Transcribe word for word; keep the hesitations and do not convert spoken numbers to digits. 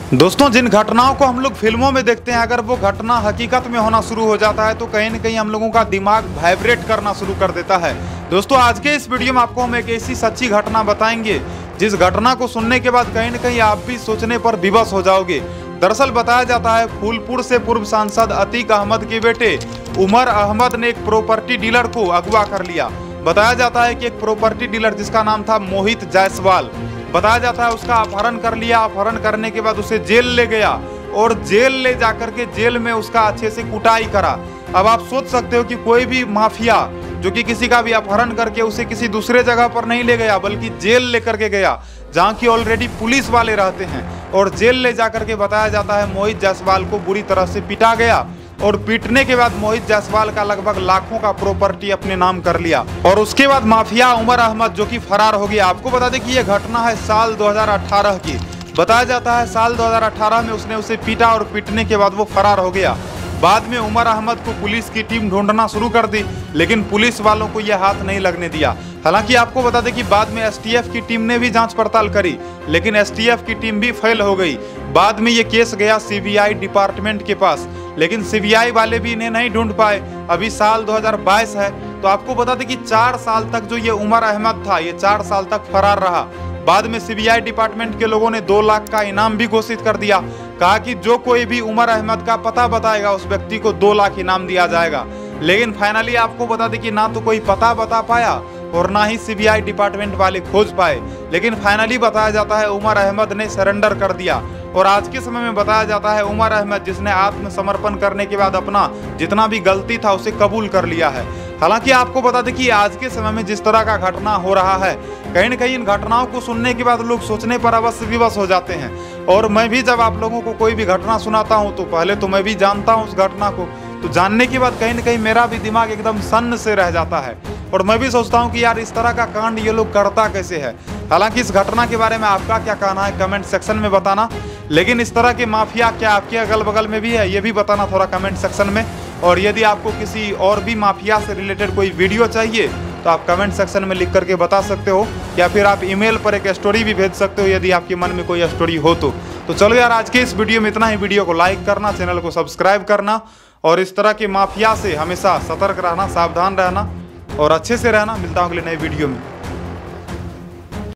दोस्तों, जिन घटनाओं को हम लोग फिल्मों में देखते हैं, अगर वो घटना हकीकत में होना शुरू हो जाता है तो कहीं न कहीं हम लोगों का दिमाग वाइब्रेट करना शुरू कर देता है। दोस्तों, आज के इस वीडियो में आपको हम एक ऐसी सच्ची घटना बताएंगे जिस घटना को सुनने के बाद कहीं न कहीं आप भी सोचने पर विवश हो जाओगे। दरअसल बताया जाता है फूलपुर से पूर्व सांसद अतीक अहमद के बेटे उमर अहमद ने एक प्रॉपर्टी डीलर को अगवा कर लिया। बताया जाता है कि एक प्रॉपर्टी डीलर जिसका नाम था मोहित जायसवाल, बताया जाता है उसका अपहरण कर लिया। अपहरण करने के बाद उसे जेल ले गया और जेल ले जाकर के जेल में उसका अच्छे से कुटाई करा। अब आप सोच सकते हो कि कोई भी माफिया जो कि किसी का भी अपहरण करके उसे किसी दूसरे जगह पर नहीं ले गया बल्कि जेल लेकर के गया जहाँ की ऑलरेडी पुलिस वाले रहते हैं, और जेल ले जाकर के बताया जाता है मोहित जायसवाल को बुरी तरह से पीटा गया और पीटने के बाद मोहित जायसवाल का लगभग लाखों का प्रॉपर्टी अपने नाम कर लिया। और उसके बाद माफिया उमर अहमद जो कि फरार हो गया। आपको बता दें कि यह घटना है साल दो हज़ार अठारह की। बताया जाता है साल दो हज़ार अठारह में उसने उसे पीटा और पीटने के बाद वो फरार हो गया। बाद में उमर अहमद को पुलिस की टीम ढूंढना शुरू कर दी, लेकिन पुलिस वालों को यह हाथ नहीं लगने दिया। हालांकि आपको बता दें कि बाद में एसटीएफ की टीम ने भी जांच पड़ताल करी, लेकिन एसटीएफ की टीम भी फेल हो गई। बाद में ये केस गया सीबीआई डिपार्टमेंट के पास, लेकिन सीबीआई वाले भी इन्हें नहीं ढूंढ पाए। अभी साल दो हज़ार बाईस है, तो आपको बता दें कि चार साल तक जो ये उमर अहमद था, ये चार साल तक फरार रहा। बाद में सीबीआई डिपार्टमेंट के लोगों ने दो लाख का इनाम भी घोषित कर दिया। कहा कि जो कोई भी उमर अहमद का पता बताएगा उस व्यक्ति को दो लाख इनाम दिया जाएगा। लेकिन फाइनली आपको बता दें कि ना तो कोई पता बता पाया और ना ही सीबीआई डिपार्टमेंट वाले खोज पाए। लेकिन फाइनली बताया जाता है उमर अहमद ने सरेंडर कर दिया, और आज के समय में बताया जाता है उमर अहमद जिसने आत्मसमर्पण करने के बाद अपना जितना भी गलती था उसे कबूल कर लिया है। हालांकि आपको बता दें कि आज के समय में जिस तरह का घटना हो रहा है, कहीं न कहीं इन घटनाओं को सुनने के बाद लोग सोचने पर अवश्य विवश हो जाते हैं। और मैं भी जब आप लोगों को कोई भी घटना सुनाता हूं तो पहले तो मैं भी जानता हूं उस घटना को, तो जानने के बाद कहीं न कहीं मेरा भी दिमाग एकदम सन्न से रह जाता है और मैं भी सोचता हूं कि यार इस तरह का कांड ये लोग करता कैसे है। हालांकि इस घटना के बारे में आपका क्या कहना है कमेंट सेक्शन में बताना, लेकिन इस तरह के माफिया क्या आपके अगल बगल में भी है ये भी बताना थोड़ा कमेंट सेक्शन में। और यदि आपको किसी और भी माफिया से रिलेटेड कोई वीडियो चाहिए तो आप कमेंट सेक्शन में लिख करके बता सकते हो, या फिर आप ईमेल पर एक स्टोरी भी भेज सकते हो यदि आपके मन में कोई स्टोरी हो तो। तो चलो यार, आज के इस वीडियो में इतना ही। वीडियो को लाइक करना, चैनल को सब्सक्राइब करना और इस तरह के माफिया से हमेशा सतर्क रहना, सावधान रहना और अच्छे से रहना। मिलता हूँ अगले नए वीडियो में।